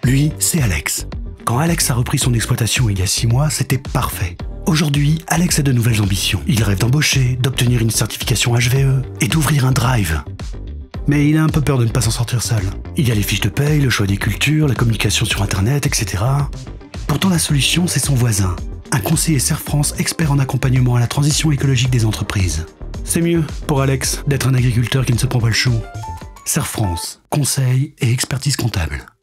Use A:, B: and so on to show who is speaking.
A: Lui, c'est Alex. Quand Alex a repris son exploitation il y a 6 mois, c'était parfait. Aujourd'hui, Alex a de nouvelles ambitions. Il rêve d'embaucher, d'obtenir une certification HVE et d'ouvrir un drive. Mais il a un peu peur de ne pas s'en sortir seul. Il y a les fiches de paye, le choix des cultures, la communication sur internet, etc. Pourtant la solution, c'est son voisin, un conseiller Serre France expert en accompagnement à la transition écologique des entreprises. C'est mieux pour Alex d'être un agriculteur qui ne se prend pas le chou. Serre France, conseil et expertise comptable.